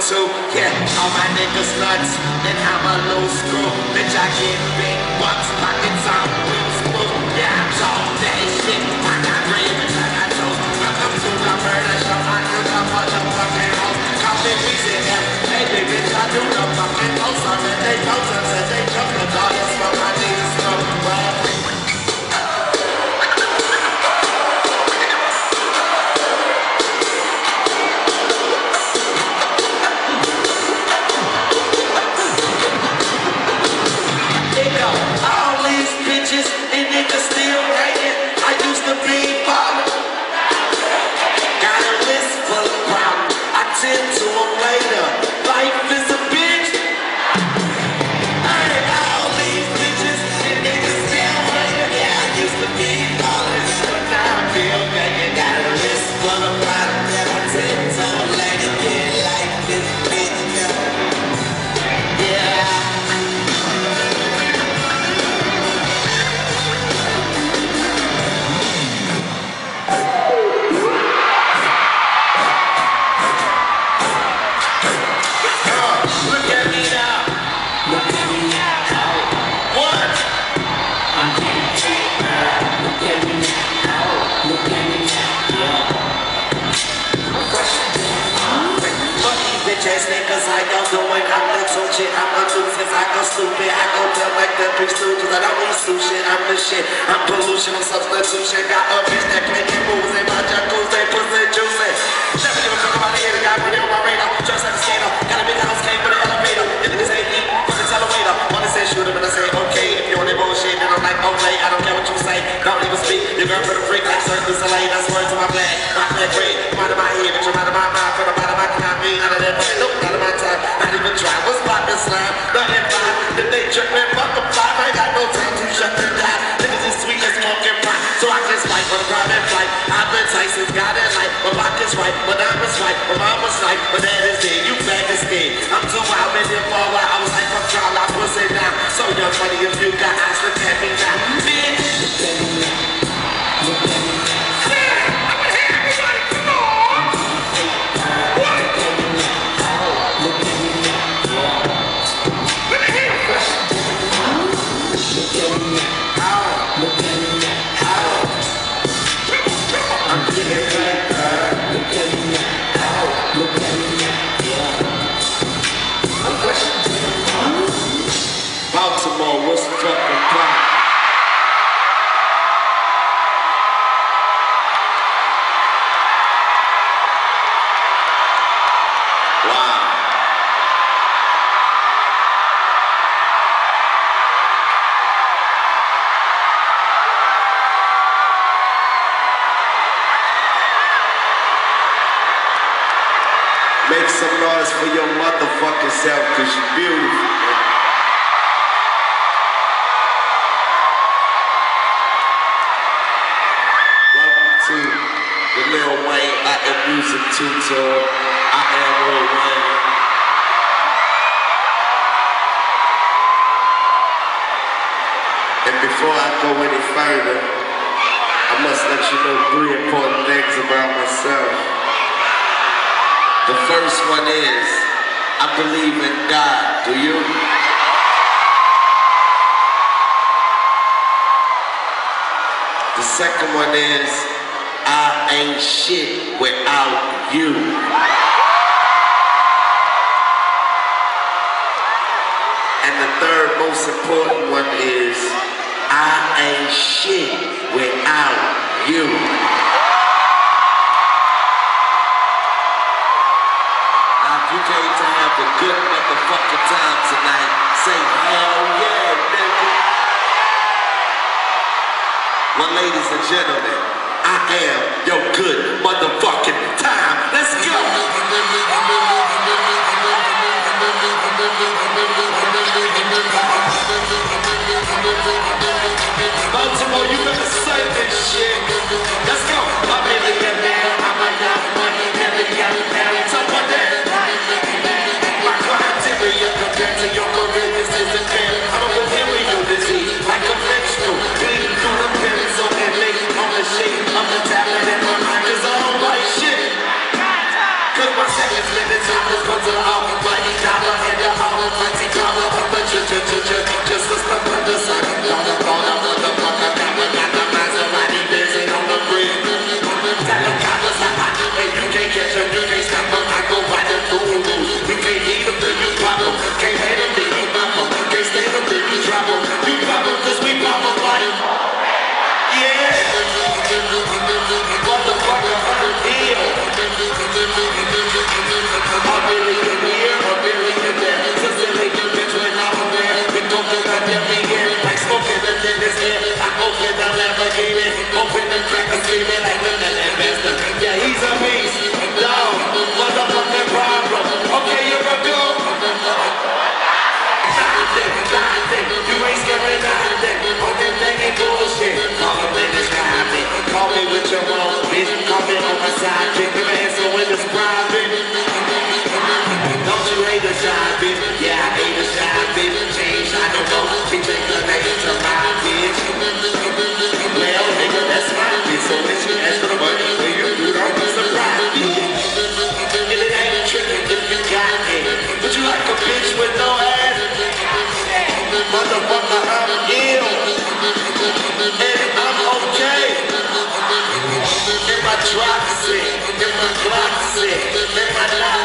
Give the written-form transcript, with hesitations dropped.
too. Yeah, all my niggas nuts, and I'm a loose screw. Bitch, I get big bucks, pockets on wheels, screw. Yeah, I'm all that shit. I got green, bitch, I got toast. Welcome to the murder show. I do the motherfucking host. Call me Weezy F. Hey, bitch, I do the fucking most. I'm in they toes, and said they jump the dollars from my niggas' throat. Niggas, I don't do it, I'm the two shit, I'm a doofus, I go stupid, I go tell like the three stooges, I don't want to shit, I'm the shit, I'm pollution, I'm substitution, got a bitch that making moves in my jacuzzi, pussy juicy, never give a fuck about the end, got me on my radar, just like a skater, got a big house, came with an elevator, if niggas hate me, fucking elevator, wanna say shoot him and I say okay, if you on that bullshit, then I'm like okay, I don't care what you say, don't even speak, your girl for the freak, like Cirque du Soleil, that's words to my black grade, I'm out of my head, bitch, I'm out of my mind, from the bottom of my copy, out of that brain, nope, out of my time, not even try, what's poppin' slime, nothing fine, if they trick me, fuck them five, I ain't got no time to shut them down, niggas is sweet as pumpkin pie, so I can spike on the private flight, I've been Tyson's got it like, my pocket's right, my diamond's right, my mama's like, my dad is dead, you back is scared, I'm too wild, been here for a while, I was like, fuck y'all, I push it down, so young money if you got eyes, look at me now, bitch, look at me now, look at me now. Baltimore, what's the fucking problem? Wow. Make some noise for your motherfucking self, cause you're beautiful. To the Lil Wayne, I am music tutor, I am Lil Wayne. And before I go any further, I must let you know 3 important things about myself. The first one is, I believe in God, do you? The second one is, I ain't shit without you. And the third most important one is, I ain't shit without you. Now if you came to have a good motherfucking time tonight, say hell yeah, nigga. Well, ladies and gentlemen, I am your good motherfucking time. Let's go. Baltimore, you better say this shit. Let's go. I'm in the man. I'm a young money, never young man. Top of that. My criteria compared to your career, this isn't fair. I'm a venereal disease, like a vegetable. Bleeding through the pencil and late on the shape of the tablet in my mind is all white shit. Cause my seconds live motherfucker, I'm ill. And I'm okay. In my drop set, in my block set, in my